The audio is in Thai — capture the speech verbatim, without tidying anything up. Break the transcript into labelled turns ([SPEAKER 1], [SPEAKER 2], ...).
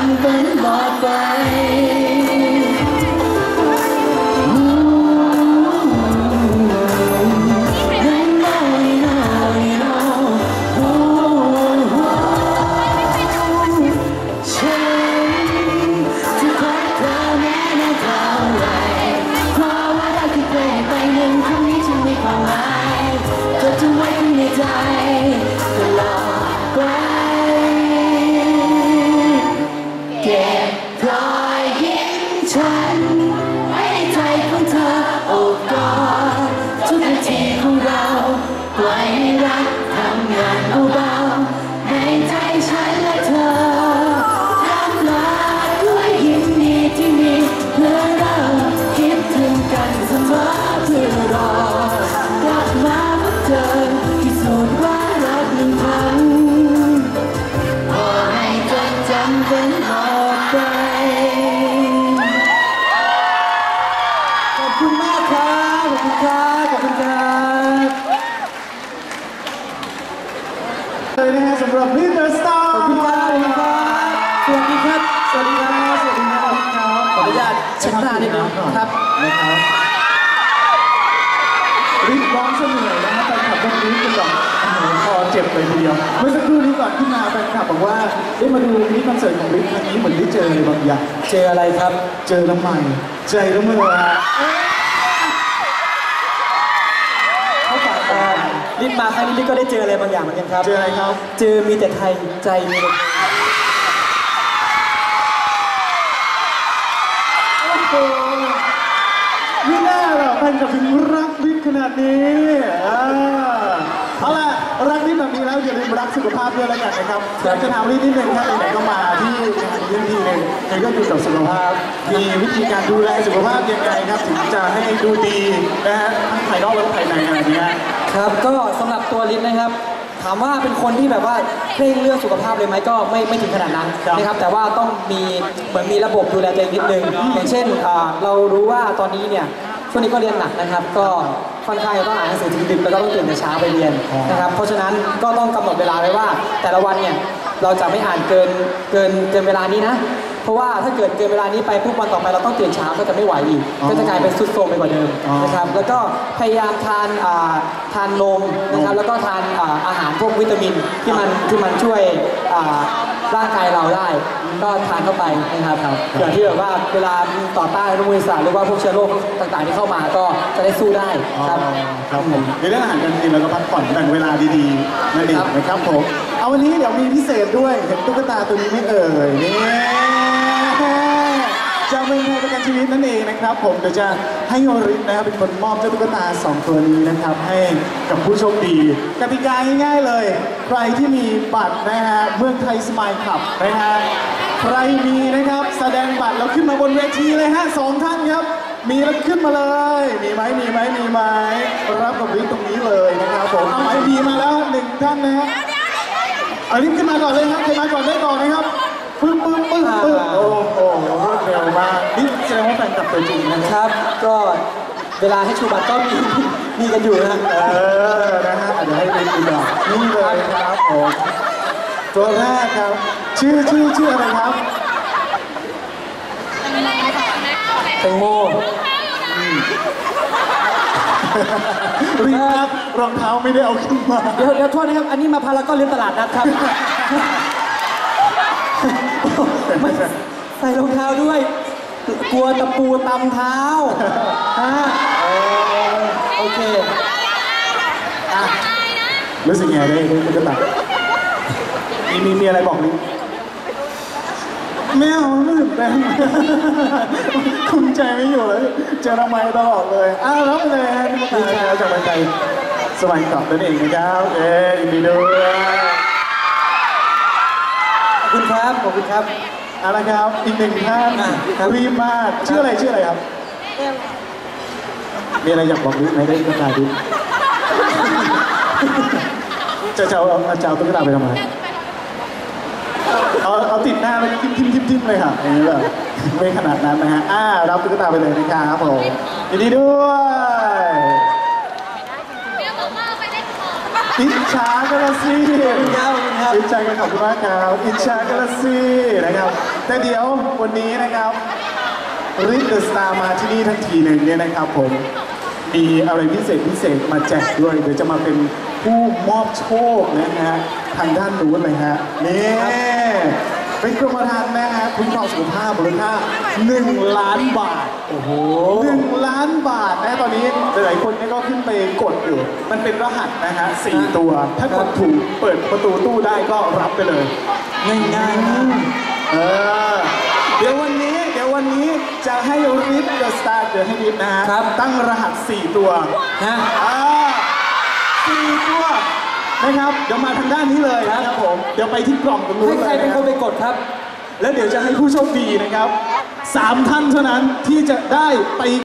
[SPEAKER 1] ำเป็นบอกไป
[SPEAKER 2] เลยนะฮะสำหรับลิเดอร์สตาร์ขอบคุณครับสวัสดีครับสวัสดีครับสวัสดีครับขออนุญาตเช็คหน้านิดนึงครับนะครับรีบร้องเสนอนะฮะแฟนคลับตรงนี้เป็นแบบคอเจ็บเลยทีเดียวเมื่อสักครู่นี้ก่อนขึ้นมาแฟนคลับบอกว่าได้มาดูมินิคอนเสิร์ตของริทครั้งนี้เหมือนได้เจออะไรบางอย่างเจออะไรครับเจอน้ำมันใจน้ำมัน
[SPEAKER 1] ลิศมาครั้งนี้ลิศก็ได้เจออะไรบางอย่างเหมือนกันครับ
[SPEAKER 2] เจออะไรครับ
[SPEAKER 1] เจอมีแต่ไทยใจมีแต่
[SPEAKER 2] โอ้โหไม่น่าหรอกแฟนกับถึงรักลิศขนาดนี้เอาล่ะรักลิศแบบนี้แล้วอย่าลืมรักสุขภาพด้วยแล้วกันนะครับอยากจะถามลิศนิดนึงครับไหนๆก็มาที่งานนี้ทีนึงในก็อยู่กับสุขภาพมีวิธีการดูแลสุขภาพยังไงครับถึงจะให้ดูดีนะฮะทั้งภายนอกและภายในอะไรเงี้ย
[SPEAKER 1] ครับก็สำหรับตัวลิศนะครับถามว่าเป็นคนที่แบบว่าเคร่งเรื่องสุขภาพเลยไหมก็ไม่ไม่ถึงขนาดนั้นนะครับแต่ว่าต้องมีเหมือนมีระบบดูแลตัวเองนิดนึงอย่างเช่นเรารู้ว่าตอนนี้เนี่ยช่วงนี้ก็เรียนหนักนะครับก็ค่อนข้างจะต้องอ่านหนังสือถึงดึกแล้วก็ต้องตื่นแต่เช้าไปเรียนนะครับเพราะฉะนั้นก็ต้องกำหนดเวลาไว้ว่าแต่ละวันเนี่ยเราจะไม่อ่านเกินเกินเกินเวลานี้นะเพราะว่าถ้าเกิดเกินเวลานี้ไปทุกวันต่อไปเราต้องตื่นเช้าก็จะไม่ไหวอีกก็จะกลายเป็นสุดโทรมไปกว่าเดิมนะครับแล้วก็พยายามทานทานนมนะครับแล้วก็ทานอาหารพวกวิตามินที่มันที่มันช่วยร่างกายเราได้ก็ทานเข้าไปนะครับเพื่อที่แบบว่าเวลาต่อต้านอนุมูลอิสระหรือว่าพวกเชื้อโรคต่างๆที่เข้ามาก็จะได้สู้ได้ครับ
[SPEAKER 2] ครับผมในเรื่องอาหารการกินเราก็พักผ่อนแบ่งเวลาดีๆนั่นเองนะครับผมเอาวันนี้เดี๋ยวมีพิเศษด้วยเห็นตุ๊กตาตัวนี้ไม่เอ่ยนี่จะเป็นไงประกันชีวิตนั่นเองนะครับผมเดี๋ยวจะให้โยรินะครับเป็นคนมอบเจ้าตุ๊กตาสองตัวนี้นะครับให้กับผู้โชคดีกติกาง่ายๆเลยใครที่มีบัตรนะฮะเมืองไทยสมายคลับนะฮะใครมีนะครับแสดงบัตรแล้วขึ้นมาบนเวทีเลยฮะสองท่านครับมีแล้วขึ้นมาเลยมีไหมมีไหมมีไหมรับกับริทตรงนี้เลยนะครับผมเอาไหมมีมาแล้วหนึ่งท่านนะฮะเอาริทขึ้นมาก่อนเลยครับใครมาก่อนได้ก่อนนะครับปึ้งปึ้งปึ้งปึ้งโอ้โหรวดเร็วมากนี่แสดงว่าแฟนคลับตัวจริงนะครับ
[SPEAKER 1] ก็เวลาให้ชูบัตรก็มีมีกันอยู่นะ
[SPEAKER 2] เออนะฮะเดี๋ยวให้ริทดูหน่อยนี่เลยครับผมตัวแรกครับชื่อชื่อชื่ออะไรครับ
[SPEAKER 1] แตงโม
[SPEAKER 2] รีบครับรองเท้าไม่ได้เอาขึ้นมา
[SPEAKER 1] เดี๋ยวเดี๋ยวโทษนะครับอันนี้มาพารากอนหรือตลาดนัดครับใส่รองเท้าด้วยกลัวตะปูตำเท้าฮะโอเค
[SPEAKER 2] รู้สึกไงได้ได้ตุ๊กตามีมีมีอะไรบอกลิไม่เอาไม่ถึงแต้มคุมใจไม่อยู่เลยเจอทำไมตลอดเลยอ้าวรับเลยฮะที่มาตายแล้วจากใจสบายกลับนั่นเองนะครับเอ๊ยินดีด้วย
[SPEAKER 1] ขอบคุณครับขอบคุณครับ
[SPEAKER 2] เอาละครับอีกหนึ่งท่านรีบมากชื่ออะไรชื่ออะไรครับมีอะไรอยากบอกลิไหมได้ตุ๊กตาดิจะจะเอาจะเอาตุ๊กตาไปทำไมเอาเอาติดหน้าแล้วทิมทิมทิมทิมเลยค่ะอย่างนี้แบบไม่ขนาดนั้นนะฮะอ่ารับตุ๊กตาไปเลยนะครับผมยินดีด้วยอิจฉากาลาซีอิจฉากันขอบคุณมากครับอิจฉากาลาซีนะครับแต่เดี๋ยววันนี้นะครับริทเดอะสตาร์มาที่นี่ทันทีหนึ่งเนี่ยนะครับผมมีอะไรพิเศษพิเศษมาแจกด้วยเดี๋ยวจะมาเป็นผู้มอบโชคนะฮะทางด้านนู้นเลยฮะนี่เป็นกรมธรรม์นะฮะคุ้มครองสุขภาพมูลค่าหนึ่งล้านบาทโอ้โหหนึ่งล้านบาทนะตอนนี้หลายๆคนเนี่ยก็ขึ้นไปกดอยู่มันเป็นรหัสนะฮะสี่ตัวถ้ากดถูกเปิดประตูตู้ได้ก็รับไปเลยง่ายๆนะเออเดี๋ยววันนี้เดี๋ยววันนี้จะให้ริฟเดอะสตาร์เดี๋ยวให้ริฟนะฮะตั้งรหัสสี่ตัว
[SPEAKER 1] ฮะ
[SPEAKER 2] อ่าสี่ตัวนะครับเดี๋ยวมาทางด้านนี้เลยนะครับผมเดี๋ยวไปที่กล่องตรงนู้น
[SPEAKER 1] ให้
[SPEAKER 2] เลย
[SPEAKER 1] ใครเป็น
[SPEAKER 2] นะ
[SPEAKER 1] คนไปกดครับ
[SPEAKER 2] แล้วเดี๋ยวจะให้ผู้โชคดีนะครับสามท่านเท่านั้นที่จะได้ไป